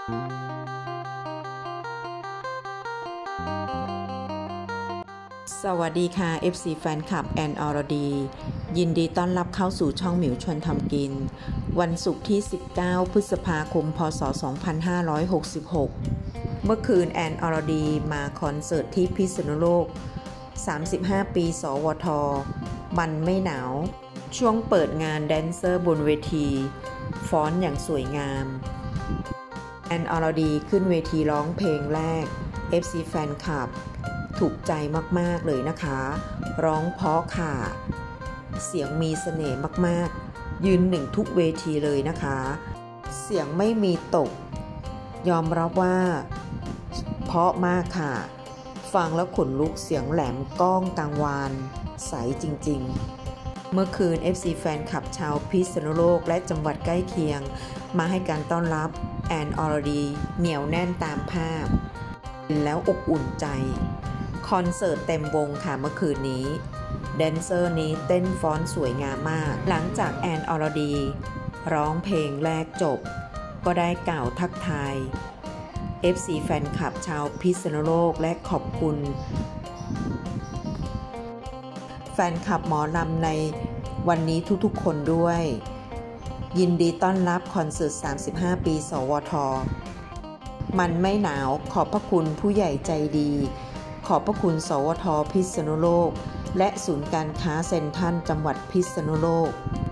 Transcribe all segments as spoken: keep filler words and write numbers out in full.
สวัสดีค่ะ เอฟ ซี แฟนคลับแอนอรดียินดีต้อนรับเข้าสู่ช่องหมิวชวนทำกินวันศุกร์ที่สิบเก้าพฤษภาคมพ.ศ. สองพันห้าร้อยหกสิบหกเมื่อคืนแอนอรดีมาคอนเสิร์ตที่พิษณุโลกสามสิบห้าปีสวทมันไม่หนาวช่วงเปิดงานแดนเซอร์บนเวทีฟ้อนอย่างสวยงามแอนอรดีขึ้นเวทีร้องเพลงแรก เอฟ ซี แฟนคลับถูกใจมากๆเลยนะคะร้องเพราะค่ะเสียงมีเสน่ห์มากๆยืนหนึ่งทุกเวทีเลยนะคะเสียงไม่มีตกยอมรับว่าเพราะมากค่ะฟังแล้วขนลุกเสียงแหลมก้องกังวานใสจริงๆเมื่อคืน เอฟ ซี แฟนคลับชาวพิษณุโลกและจังหวัดใกล้เคียงมาให้การต้อนรับแอนอรดีเหนียวแน่นตามภาพแล้วอบอุ่นใจคอนเสิร์ตเต็มวงค่ะเมื่อคืนนี้แดนเซอร์นี้เต้นฟ้อนสวยงามมากหลังจากแอนอรดีร้องเพลงแรกจบก็ได้กล่าวทักทาย เอฟ ซี แฟนคลับชาวพิษณุโลกและขอบคุณแฟนคลับหมอลำในวันนี้ทุกๆคนด้วยยินดีต้อนรับคอนเสิร์ตสามสิบห้าปีสวทมันไม่หนาวขอบพระคุณผู้ใหญ่ใจดีขอบพระคุณสวทพิษณุโลกและศูนย์การค้าเซ็นทรัลจังหวัดพิษณุโลก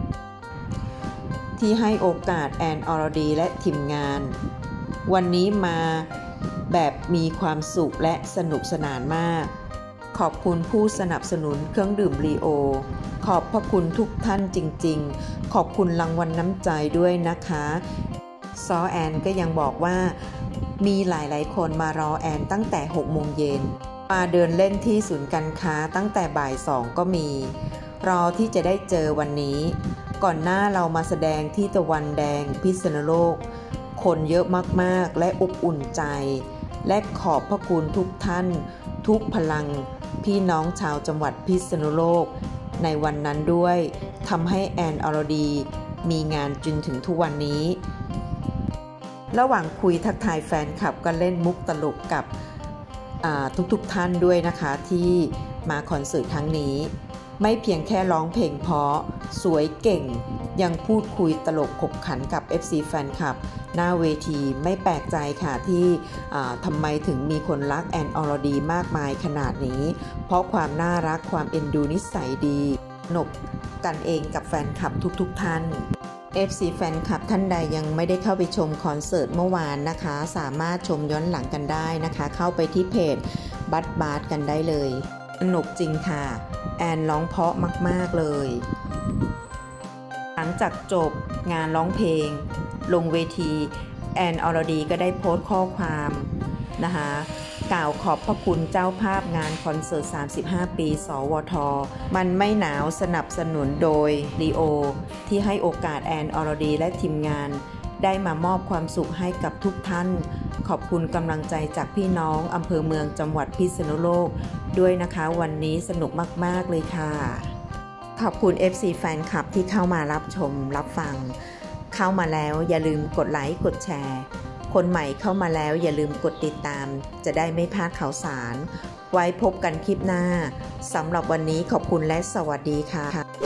ที่ให้โอกาสแอนอรดีและทีมงานวันนี้มาแบบมีความสุขและสนุกสนานมากขอบคุณผู้สนับสนุนเครื่องดื่มลีโอขอบพระคุณทุกท่านจริงๆขอบคุณรางวัลน้ำใจด้วยนะคะซอแอนก็ยังบอกว่ามีหลายๆคนมารอแอนตั้งแต่หกโมงเย็นมาเดินเล่นที่ศูนย์การค้าตั้งแต่บ่ายสองก็มีรอที่จะได้เจอวันนี้ก่อนหน้าเรามาแสดงที่ตะวันแดงพิษณุโลกคนเยอะมากๆและอบอุ่นใจและขอบพระคุณทุกท่านทุกพลังพี่น้องชาวจังหวัดพิษณุโลกในวันนั้นด้วยทำให้แอนอรดีมีงานจนถึงทุกวันนี้ระหว่างคุยทักทายแฟนคลับก็เล่นมุกตลกกับทุกๆท่านด้วยนะคะที่มาคอนเสิร์ตครั้งนี้ไม่เพียงแค่ร้องเพลงเพราะสวยเก่งยังพูดคุยตลกขบขันกับ เอฟ ซี แฟนคลับหน้าเวทีไม่แปลกใจค่ะที่ทำไมถึงมีคนรักแอนอรดีมากมายขนาดนี้เพราะความน่ารักความเอ็นดูนิสัยดีสนุกกันเองกับแฟนคลับทุกๆท่านเอฟ ซี แฟนคลับท่านใดยังไม่ได้เข้าไปชมคอนเสิร์ตเมื่อวานนะคะสามารถชมย้อนหลังกันได้นะคะเข้าไปที่เพจบัตบาร์กันได้เลยสนุกจริงค่ะแอนร้องเพราะมากๆเลยหลังจากจบงานร้องเพลงลงเวทีแอนอรดีก็ได้โพสต์ข้อความนะคะกล่าวขอบพระคุณเจ้าภาพงานคอนเสิร์ตสามสิบห้าปีสวทมันไม่หนาวสนับสนุนโดยลีโอที่ให้โอกาสแอนอรดีและทีมงานได้มามอบความสุขให้กับทุกท่านขอบคุณกำลังใจจากพี่น้องอำเภอเมืองจังหวัดพิษณุโลกด้วยนะคะวันนี้สนุกมากๆเลยค่ะขอบคุณ เอฟ ซี แฟนคลับที่เข้ามารับชมรับฟังเข้ามาแล้วอย่าลืมกดไลค์กดแชร์คนใหม่เข้ามาแล้วอย่าลืมกดติดตามจะได้ไม่พลาดข่าวสารไว้พบกันคลิปหน้าสำหรับวันนี้ขอบคุณและสวัสดีค่ะ